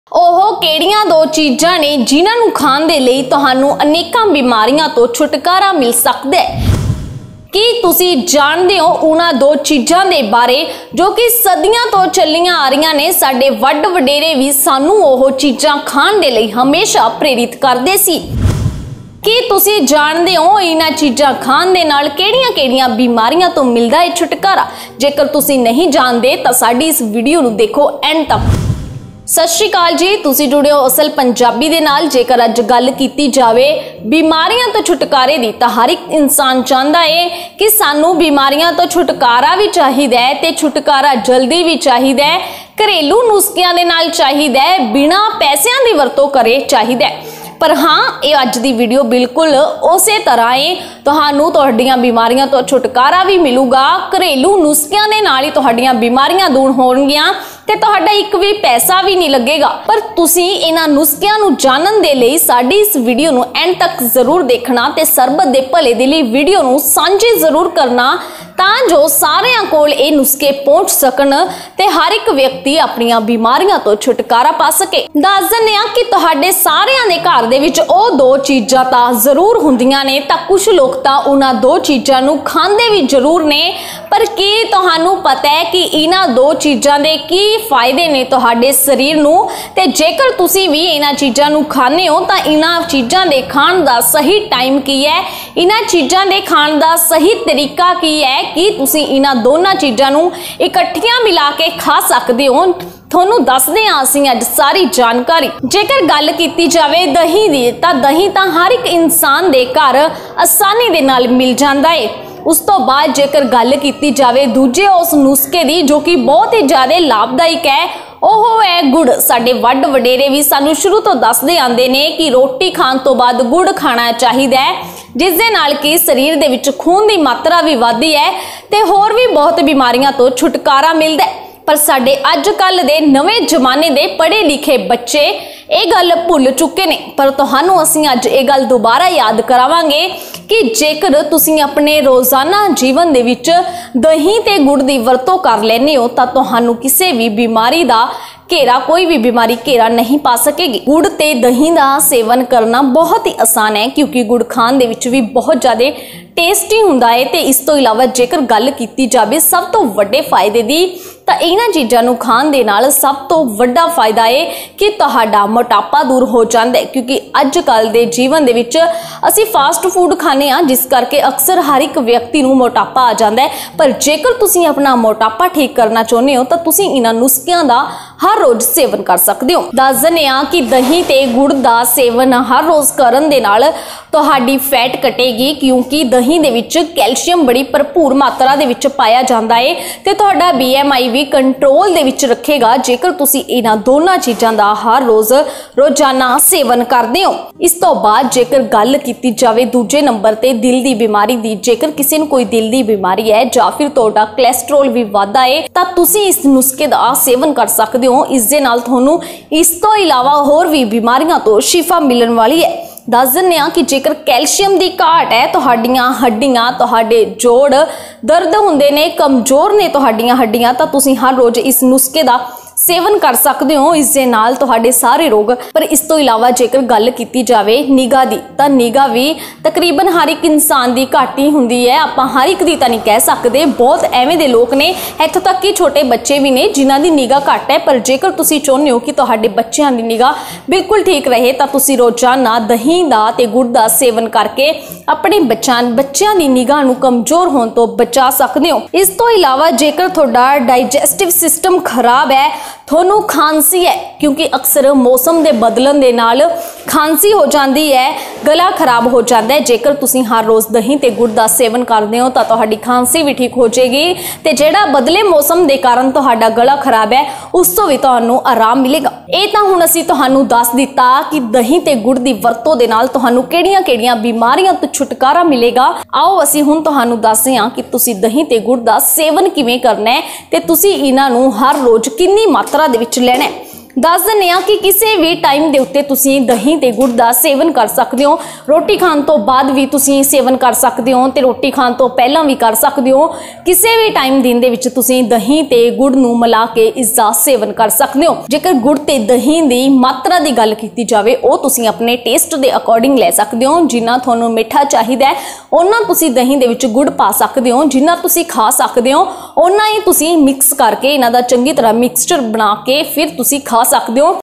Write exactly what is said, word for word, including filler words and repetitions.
ਉਹ ਕਿਹੜੀਆਂ ਦੋ ਚੀਜ਼ਾਂ ਨੇ ਜਿਨ੍ਹਾਂ ਨੂੰ ਖਾਣ ਦੇ ਲਈ ਤੁਹਾਨੂੰ ਅਨੇਕਾਂ ਬਿਮਾਰੀਆਂ ਤੋਂ ਛੁਟਕਾਰਾ ਮਿਲ ਸਕਦਾ ਹੈ। ਕੀ ਤੁਸੀਂ ਜਾਣਦੇ ਹੋ ਉਹਨਾਂ ਦੋ ਚੀਜ਼ਾਂ ਦੇ ਬਾਰੇ ਜੋ ਕਿ ਸਦੀਆਂ ਤੋਂ ਚੱਲੀਆਂ ਆ ਰਹੀਆਂ ਨੇ। ਸਾਡੇ ਵੱਡ ਵਡੇਰੇ ਵੀ ਸਾਨੂੰ ਉਹ ਚੀਜ਼ਾਂ ਖਾਣ ਦੇ ਲਈ ਹਮੇਸ਼ਾ ਪ੍ਰੇਰਿਤ ਕਰਦੇ ਸੀ। ਕੀ ਤੁਸੀਂ ਜਾਣਦੇ ਹੋ ਇਹਨਾਂ ਚੀਜ਼ਾਂ ਖਾਣ ਦੇ ਨਾਲ ਕਿਹੜੀਆਂ-ਕਿਹੜੀਆਂ ਬਿਮਾਰੀਆਂ ਤੋਂ ਮਿਲਦਾ ਹੈ ਛੁਟਕਾਰਾ? ਜੇਕਰ ਤੁਸੀਂ ਨਹੀਂ ਜਾਣਦੇ ਤਾਂ ਸਾਡੀ ਇਸ ਵੀਡੀਓ ਨੂੰ ਦੇਖੋ ਐਂਡ ਤੱਕ। सत श्री अकाल जी, तुसी जुड़े हो असल पंजाबी दे नाल। जेकर अज गल कीती जावे बीमारियां तो छुटकारे दी तां हर एक इंसान चाहता है कि सानू बीमारियां तो छुटकारा भी चाहिदा है ते छुटकारा जल्दी भी चाहिदा है। घरेलू नुस्खियां दे नाल चाहिदा है, बिना पैसिਆਂ ਦੀ ਵਰਤੋਂ करे चाहिदा है। पर हाँ, ये अज दी वीडियो बिल्कुल उसे तरह है। तुहानू तुहाडीआं बीमारियां तो छुटकारा भी मिलूगा, घरेलू नुस्खियां दे नाल ही तुहाडीआं बीमारियां दूर होणगीआं ते तुहाडा एक भी पैसा भी नहीं लगेगा। पर तुसी इन्हां नुस्खियां नू जानन दे लई साडी इस वीडियो नू एंड तक जरूर देखना ते सरबत दे भले दे लई वीडियो नू सांझी जरूर करना तां जो सारिਆਂ ਕੋਲ ਇਹ नुस्खे पहुंच सकन ते हर एक व्यक्ति अपनी बीमारियां तो छुटकारा पा सके। दस दिंदे आ कि तुहाडे सारिਆਂ ਦੇ घर ਦੇ ਵਿੱਚ ਉਹ ਦੋ ਚੀਜ਼ਾਂ ਤਾਂ ਜ਼ਰੂਰ ਹੁੰਦੀਆਂ ਨੇ ਤਾਂ ਕੁਝ ਲੋਕ ਤਾਂ ਉਹਨਾਂ ਦੋ ਚੀਜ਼ਾਂ ਨੂੰ ਖਾਂਦੇ ਵੀ ਜ਼ਰੂਰ ਨੇ। ਪਰ ਕੀ ਤੁਹਾਨੂੰ ਪਤਾ ਹੈ ਕਿ ਇਹਨਾਂ ਦੋ ਚੀਜ਼ਾਂ ਦੇ ਕੀ ਫਾਇਦੇ ਨੇ ਤੁਹਾਡੇ ਸਰੀਰ ਨੂੰ? ਤੇ ਜੇਕਰ ਤੁਸੀਂ ਵੀ ਇਹਨਾਂ ਚੀਜ਼ਾਂ ਨੂੰ ਖਾਂਦੇ ਹੋ ਤਾਂ ਇਹਨਾਂ ਚੀਜ਼ਾਂ ਦੇ ਖਾਣ ਦਾ ਸਹੀ ਟਾਈਮ ਕੀ ਹੈ, ਇਹਨਾਂ ਚੀਜ਼ਾਂ ਦੇ ਖਾਣ ਦਾ ਸਹੀ ਤਰੀਕਾ ਕੀ ਹੈ कि तुसी इन्हां दोनों चीज़ां नूं इकट्ठियां मिला के खा सकदे हो। ਤੁਹਾਨੂੰ ਦੱਸਦੇ ਹਾਂ ਅਸੀਂ ਅੱਜ ਸਾਰੀ ਜਾਣਕਾਰੀ। ਜੇਕਰ ਗੱਲ ਕੀਤੀ ਜਾਵੇ ਦਹੀਂ ਦੀ ਤਾਂ ਦਹੀਂ ਤਾਂ ਹਰ ਇੱਕ ਇਨਸਾਨ ਦੇ ਘਰ ਆਸਾਨੀ ਦੇ ਨਾਲ ਮਿਲ ਜਾਂਦਾ ਹੈ। ਉਸ ਤੋਂ ਬਾਅਦ ਜੇਕਰ ਗੱਲ ਕੀਤੀ ਜਾਵੇ ਦੂਜੇ ਉਸ ਨੁਸਖੇ ਦੀ ਜੋ ਕਿ ਬਹੁਤ ਹੀ ਜ਼ਿਆਦਾ ਲਾਭਦਾਇਕ ਹੈ, ਉਹ ਹੈ ਗੁੜ। ਸਾਡੇ ਵੱਡ ਵਡੇਰੇ ਵੀ ਸਾਨੂੰ ਸ਼ੁਰੂ ਤੋਂ ਦੱਸਦੇ ਆਂਦੇ ਨੇ ਕਿ ਰੋਟੀ ਖਾਣ ਤੋਂ ਬਾਅਦ ਗੁੜ ਖਾਣਾ ਚਾਹੀਦਾ ਹੈ, ਜਿਸ ਦੇ ਨਾਲ ਕਿ ਸਰੀਰ ਦੇ ਵਿੱਚ ਖੂਨ ਦੀ ਮਾਤਰਾ ਵੀ ਵਧਦੀ ਹੈ ਤੇ ਹੋਰ ਵੀ ਬਹੁਤ ਬਿਮਾਰੀਆਂ ਤੋਂ ਛੁਟਕਾਰਾ ਮਿਲਦਾ ਹੈ। पर साडे अज कल दे नवे जमाने दे पढ़े लिखे बच्चे ये गल भुल चुके ने। पर तुहानू असीं अज ये गल दोबारा याद करावांगे कि जेकर तुसीं अपने रोजाना जीवन दे विच दही ते गुड़ दी वरतों कर लैंदे हो तां तुहानू किसी भी बीमारी दा घेरा कोई भी बीमारी घेरा नहीं पा सकेगी। गुड़ ते दही दा सेवन करना बहुत ही आसान है क्योंकि गुड़ खान दे विच भी बहुत ज़्यादा टेस्टी हुंदा है। ते इस तो इलावा जेकर गल कीती जावे सब तो वड्डे फायदे दी ਤਾਂ ਇਹਨਾਂ ਚੀਜ਼ਾਂ ਨੂੰ ਖਾਣ ਦੇ ਨਾਲ ਸਭ ਤੋਂ ਵੱਡਾ ਫਾਇਦਾ ਹੈ ਕਿ ਤੁਹਾਡਾ ਮੋਟਾਪਾ ਦੂਰ ਹੋ ਜਾਂਦਾ ਹੈ। ਕਿਉਂਕਿ ਅੱਜ ਕੱਲ ਦੇ ਜੀਵਨ ਦੇ ਵਿੱਚ ਅਸੀਂ ਫਾਸਟ ਫੂਡ ਖਾਂਦੇ ਆ, ਜਿਸ ਕਰਕੇ ਅਕਸਰ ਹਰ ਇੱਕ ਵਿਅਕਤੀ ਨੂੰ ਮੋਟਾਪਾ ਆ ਜਾਂਦਾ ਹੈ। ਪਰ ਜੇਕਰ ਤੁਸੀਂ ਆਪਣਾ ਮੋਟਾਪਾ ਠੀਕ ਕਰਨਾ ਚਾਹੁੰਦੇ ਹੋ ਤਾਂ ਤੁਸੀਂ ਇਹਨਾਂ ਨੁਸਖਿਆਂ ਦਾ ਹਰ ਰੋਜ਼ ਸੇਵਨ ਕਰ ਸਕਦੇ ਹੋ। ਦੱਸ ਦਿੰਦੇ ਆ ਕਿ ਦਹੀਂ ਤੇ ਗੁੜ ਦਾ ਸੇਵਨ ਹਰ ਰੋਜ਼ ਕਰਨ ਦੇ ਨਾਲ ਤੁਹਾਡੀ ਫੈਟ ਘਟੇਗੀ ਕਿਉਂਕਿ ਦਹੀਂ ਦੇ ਵਿੱਚ ਕੈਲਸ਼ੀਅਮ ਬੜੀ ਭਰਪੂਰ ਮਾਤਰਾ ਦੇ ਵਿੱਚ ਪਾਇਆ ਜਾਂਦਾ ਹੈ ਤੇ ਤੁਹਾਡਾ B M I V control ਦੇ ਵਿੱਚ ਰੱਖੇਗਾ ਜੇਕਰ ਤੁਸੀਂ ਇਹਨਾਂ ਦੋਨਾਂ ਚੀਜ਼ਾਂ ਦਾ ਹਰ ਰੋਜ਼ ਰੋਜ਼ਾਨਾ ਸੇਵਨ ਕਰਦੇ ਹੋ। ਇਸ ਤੋਂ ਬਾਅਦ ਜੇਕਰ ਗੱਲ ਕੀਤੀ ਜਾਵੇ ਦੂਜੇ ਨੰਬਰ ਤੇ ਦਿਲ ਦੀ ਬਿਮਾਰੀ ਦੀ, ਜੇਕਰ ਕਿਸੇ ਨੂੰ ਕੋਈ ਦਿਲ ਦੀ ਬਿਮਾਰੀ ਹੈ ਜਾਂ ਫਿਰ ਤੁਹਾਡਾ ਕੋਲੇਸਟ੍ਰੋਲ ਵੀ ਵੱਧਦਾ ਹੈ ਤਾਂ ਤੁਸੀਂ ਇਸ ਨੁਸਖੇ ਦਾ ਸੇਵਨ ਕਰ ਸਕਦੇ ਹੋ। ਇਸ ਦੇ ਨਾਲ ਤੁਹਾਨੂੰ ਇਸ ਤੋਂ ਇਲਾਵਾ ਹੋਰ ਵੀ ਬਿਮਾਰੀਆਂ ਤੋਂ ਸ਼ਿਫਾ ਮਿਲਣ ਵਾਲੀ ਹੈ। दस दिंदे आ कि जेकर कैल्शियम की घाट है, तुहाडियां हड्डियां तुहाडे जोड़ दर्द हुंदे ने, कमजोर ने तुहाडियां हड्डियां, तां तुसीं हर रोज इस नुस्खे का सेवन कर सकते हो। इस दे नाल तुहाडे सारे रोग। पर इस तो इलावा जेकर गल कीती जावे निगाह दी तां निगाह भी तकरीबन हर एक इंसान दी घट ही हुंदी है। आपां हर एक दी तां नहीं कह सकदे, बहुत एवें दे लोक ने, इत्थों तक कि छोटे बच्चे भी ने जिन्हां दी निगाह घट है। पर जेकर तुसीं चाहुंदे हो कि तुहाडे बच्चिआं दी निगाह बिल्कुल ठीक रहे तां तुसीं रोजाना दही दा ते गुड़ दा सेवन करके अपने बच्चां बच्चिआं दी निगाह नूं कमजोर होण तो बचा सकदे हो। इस तो इलावा जेकर तुहाडा डाइजेस्टिव सिस्टम खराब है, ਤੁਹਾਨੂੰ ਖਾਂਸੀ है क्योंकि अक्सर मौसम के बदलन के नाल खांसी हो जाती है, गला खराब हो जाता है। जेकर तुसीं हर रोज़ दही ते गुड़ का सेवन करते हो तो तुहाडी खांसी भी ठीक हो जाएगी ते जिहड़ा बदले मौसम के कारण तुहाडा गला खराब है उस तो भी तुहानू आराम मिलेगा। ये तो हुण असीं तुहानू दस दिता कि दही ते गुड़ की वरतों दे नाल तुहानू किहड़ियां किहड़ियां बीमारियां तो छुटकारा मिलेगा। आओ असीं हुण तुहानू दसदे हां कि तुसीं दही ते गुड़ का सेवन किवें करना है ते तुसीं इन्हां नू हर रोज़ कितनी मात्रा दे विच लेना है। दस दिंदे आ कि किसी भी टाइम के उत्ते तुसीं दही ते गुड़ का सेवन कर सकते हो। रोटी खाण तो बाद भी तुसीं सेवन कर सकते हो ते रोटी खाण तो पहलां भी कर सकते हो। किसी भी टाइम दिन दे विच तुसीं दही ते गुड़ नूं मिला के इसका सेवन कर सकते हो। जेकर गुड़ ते दही की मात्रा की गल की जाए वो तुसीं अपने टेस्ट के अकॉर्डिंग लै सकते हो। जिन्ना तुहानूं मिठा चाहिए है उन्ना तुसीं दही दे विच गुड़ पा सकते हो, जिन्ना तुसीं खा सकते हो उन्ना ही तुसीं मिक्स करके इन्हां दा चंगी तरह मिक्सचर बना के फिर तुसीं खा सकते हो।